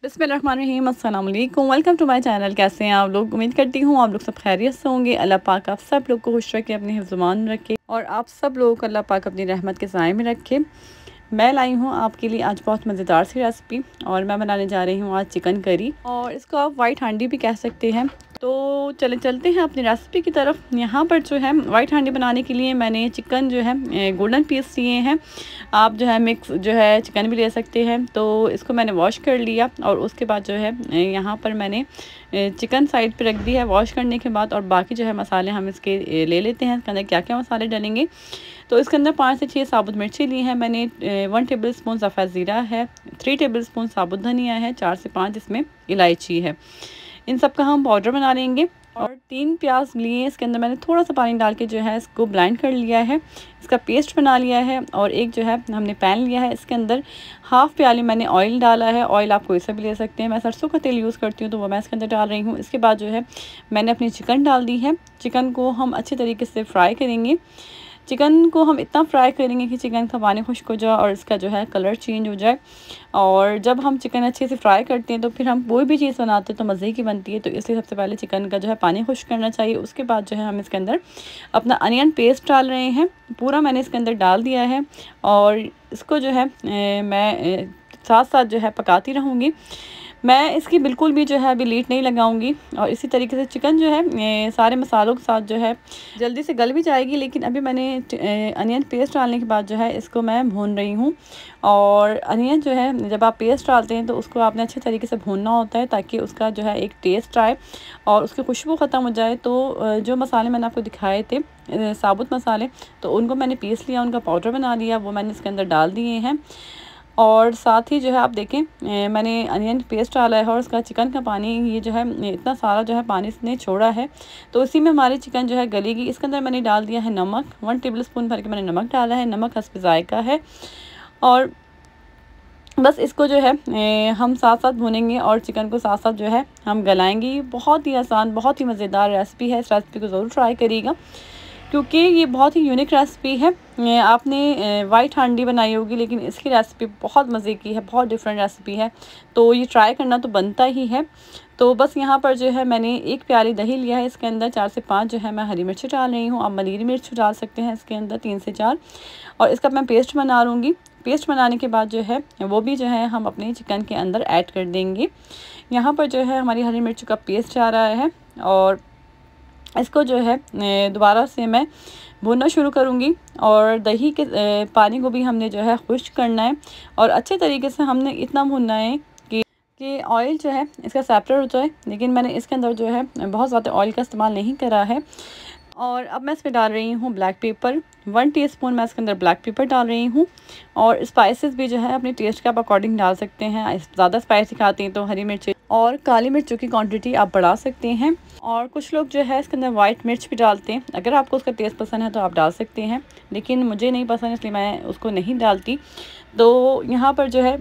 बिस्मिल्लाहिर्रहमानिर्रहीम, अस्सलाम वालेकुम। Welcome to my channel. कैसे हैं आप लोग? उम्मीद करती हूँ आप लोग सब खैरियत से होंगे। अल्लाह पाक आप सब लोग को खुश रखे, अपने हिफ्ज़-ओ-मान रखे और आप सब लोगों को अल्लाह पाक अपनी रहमत के साए में रखे। मैं लाई हूँ आपके लिए आज बहुत मज़ेदार सी रेसिपी और मैं बनाने जा रही हूँ आज चिकन करी, और इसको आप वाइट हांडी भी कह सकते हैं। तो चलते हैं अपनी रेसिपी की तरफ। यहाँ पर जो है वाइट हांडी बनाने के लिए मैंने चिकन जो है गोल्डन पीस लिए हैं। आप जो है मिक्स जो है चिकन भी ले सकते हैं। तो इसको मैंने वॉश कर लिया और उसके बाद जो है यहाँ पर मैंने चिकन साइड पे रख दी है वॉश करने के बाद। और बाकी जो है मसाले हम इसके ले लेते हैं, इसके अंदर क्या क्या मसाले डलेंगे। तो इसके अंदर 5 से 6 साबुत मिर्ची ली है मैंने, 1 टेबल स्पून सफ़ेद ज़ीरा है, 3 टेबल स्पून साबुत धनिया है, 4 से 5 इसमें इलायची है। इन सब का हम पाउडर बना लेंगे। और 3 प्याज लिए, इसके अंदर मैंने थोड़ा सा पानी डाल के जो है इसको ब्लेंड कर लिया है, इसका पेस्ट बना लिया है। और एक जो है हमने पैन लिया है, इसके अंदर हाफ़ प्याली मैंने ऑयल डाला है। ऑयल आप कोई सा भी ले सकते हैं, मैं सरसों का तेल यूज़ करती हूँ तो वो मैं इसके अंदर डाल रही हूँ। इसके बाद जो है मैंने अपनी चिकन डाल दी है। चिकन को हम अच्छे तरीके से फ्राई करेंगे। चिकन को हम इतना फ्राई करेंगे कि चिकन का पानी खुश्क हो जाए और इसका जो है कलर चेंज हो जाए। और जब हम चिकन अच्छे से फ्राई करते हैं तो फिर हम कोई भी चीज़ बनाते हैं तो मज़े की बनती है। तो इसलिए सबसे पहले चिकन का जो है पानी खुश्क करना चाहिए। उसके बाद जो है हम इसके अंदर अपना अनियन पेस्ट डाल रहे हैं, पूरा मैंने इसके अंदर डाल दिया है। और इसको जो है मैं साथ साथ जो है पकाती रहूँगी। मैं इसकी बिल्कुल भी जो है अभी लीड नहीं लगाऊंगी। और इसी तरीके से चिकन जो है सारे मसालों के साथ जो है जल्दी से गल भी जाएगी। लेकिन अभी मैंने अनियन पेस्ट डालने के बाद जो है इसको मैं भून रही हूँ। और अनियन जो है जब आप पेस्ट डालते हैं तो उसको आपने अच्छे तरीके से भूनना होता है ताकि उसका जो है एक टेस्ट आए और उसकी खुशबू ख़त्म हो जाए। तो जो मसाले मैंने आपको दिखाए थे साबुत मसाले, तो उनको मैंने पीस लिया, उनका पाउडर बना लिया, वो मैंने इसके अंदर डाल दिए हैं। और साथ ही जो है आप देखें मैंने अनियन पेस्ट डाला है और उसका चिकन का पानी ये जो है इतना सारा जो है पानी इसने छोड़ा है। तो इसी में हमारी चिकन जो है गलेगी। इसके अंदर मैंने डाल दिया है नमक, 1 टेबल स्पून भर के मैंने नमक डाला है। नमक हस्ब ज़ायका है। और बस इसको जो है हम साथ साथ भूनेंगे और चिकन को साथ साथ जो है हम गलाएंगे। बहुत ही आसान, बहुत ही मज़ेदार रेसिपी है। इस रेसिपी को ज़रूर ट्राई करिएगा क्योंकि ये बहुत ही यूनिक रेसिपी है। आपने वाइट हांडी बनाई होगी लेकिन इसकी रेसिपी बहुत मज़े की है, बहुत डिफरेंट रेसिपी है। तो ये ट्राई करना तो बनता ही है। तो बस यहाँ पर जो है मैंने 1 प्याली दही लिया है, इसके अंदर 4 से 5 जो है मैं हरी मिर्ची डाल रही हूँ। आप मलीरी मिर्च डाल सकते हैं इसके अंदर 3 से 4। और इसका मैं पेस्ट बना लूँगी। पेस्ट बनाने के बाद जो है वो भी जो है हम अपने चिकन के अंदर ऐड कर देंगे। यहाँ पर जो है हमारी हरी मिर्च का पेस्ट आ रहा है और इसको जो है दोबारा से मैं भूनना शुरू करूँगी। और दही के पानी को भी हमने जो है खुश्क करना है और अच्छे तरीके से हमने इतना भूनना है कि ऑयल जो है इसका सेपरेट हो जाए। लेकिन मैंने इसके अंदर जो है बहुत ज़्यादा ऑयल का इस्तेमाल नहीं करा है। और अब मैं इसमें डाल रही हूँ ब्लैक पेपर, 1 टीस्पून मैं इसके अंदर ब्लैक पेपर डाल रही हूँ। और स्पाइसेस भी जो है अपने टेस्ट के आप अकॉर्डिंग डाल सकते हैं। ज़्यादा स्पाइसी खाते हैं तो हरी मिर्च और काली मिर्चों की क्वांटिटी आप बढ़ा सकते हैं। और कुछ लोग जो है इसके अंदर वाइट मिर्च भी डालते हैं। अगर आपको उसका टेस्ट पसंद है तो आप डाल सकते हैं, लेकिन मुझे नहीं पसंद इसलिए मैं उसको नहीं डालती। तो यहाँ पर जो है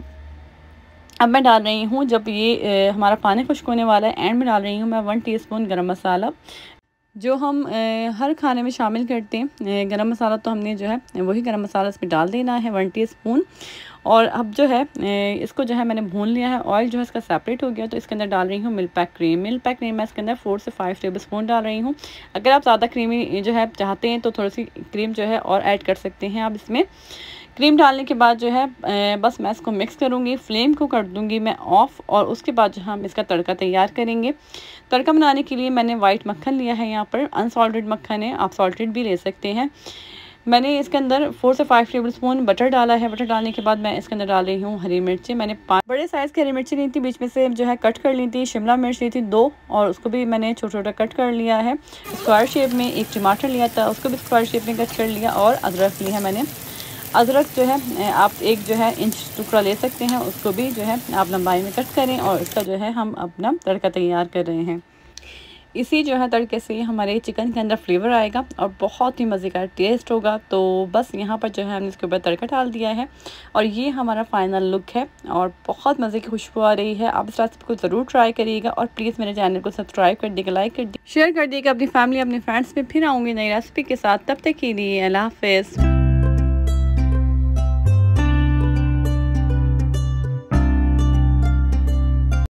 अब मैं डाल रही हूँ, जब ये हमारा पानी खुश्क होने वाला है एंड में डाल रही हूँ मैं 1 टीस्पून गरम मसाला, जो हम हर खाने में शामिल करते हैं। गरम मसाला तो हमने जो है वही गरम मसाला इसमें डाल देना है 1 टीस्पून। और अब जो है इसको जो है मैंने भून लिया है। ऑयल जो है इसका सेपरेट हो गया तो इसके अंदर डाल रही हूँ milk pack cream. Milk pack cream मैं इसके अंदर 4 से 5 टेबल स्पून डाल रही हूँ। अगर आप ज़्यादा क्रीमी जो है चाहते हैं तो थोड़ी सी क्रीम जो है और ऐड कर सकते हैं आप इसमें। क्रीम डालने के बाद जो है बस मैं इसको मिक्स करूँगी, फ्लेम को कर दूँगी मैं ऑफ़। और उसके बाद जो हम इसका तड़का तैयार करेंगे। तड़का बनाने के लिए मैंने वाइट मक्खन लिया है, यहाँ पर अनसॉल्टेड मक्खन है, आप सॉल्टेड भी ले सकते हैं। मैंने इसके अंदर 4 से 5 टेबल स्पून बटर डाला है। बटर डालने के बाद मैं इसके अंदर डाल रही हूँ हरी मिर्ची। मैंने 5 बड़े साइज़ की हरी मिर्ची ली थी, बीच में से जो है कट कर ली थी। शिमला मिर्च ली थी 2 और उसको भी मैंने छोटा छोटा कट कर लिया है। स्क्वायर शेप में एक टमाटर लिया था, उसको भी स्क्वायर शेप में कट कर लिया। और अदरक लिया है मैंने। अदरक जो है आप एक जो है इंच टुकड़ा ले सकते हैं, उसको भी जो है आप लंबाई में कट करें। और इसका जो है हम अपना तड़का तैयार कर रहे हैं। इसी जो है तड़के से हमारे चिकन के अंदर फ्लेवर आएगा और बहुत ही मज़ेदार टेस्ट होगा। तो बस यहाँ पर जो है हमने इसके ऊपर तड़का डाल दिया है और ये हमारा फाइनल लुक है और बहुत मज़े की खुशबू आ रही है। आप इस रेसिपी को ज़रूर ट्राई करिएगा और प्लीज़ मेरे चैनल को सब्सक्राइब कर दीजिएगा, लाइक कर दीजिए, शेयर कर दीजिएगा अपनी फैमिली अपने फ्रेंड्स में। फिर आऊँगी नई रेसिपी के साथ, तब तक के लिए अल्लाह हाफ़िज़।